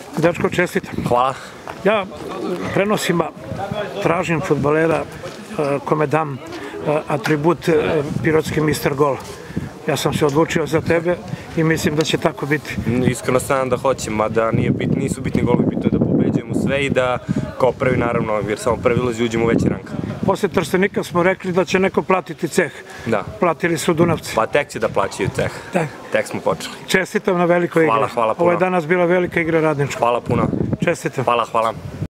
Dečko, čestitam. Hvala. Ja u prenosima tražim fudbalera kome dam atribut pirotski mister gol. Ja sam se odlučio za tebe i mislim da će tako biti. Iskreno sam da hoćem, mada nisu bitni golovi, bitno je da pobeđujemo sve i da kao prvi, naravno, jer samo prvi ulazi uđemo u veći rang. Posle Trstenika smo rekli da će neko platiti ceh. Da. Platili su Dunavci. Pa tek će da plaćaju ceh. Tek smo počeli. Čestitam na velikoj igri. Hvala puno. Ovo je danas bila velika igra radnička. Hvala puno. Čestitam. Hvala.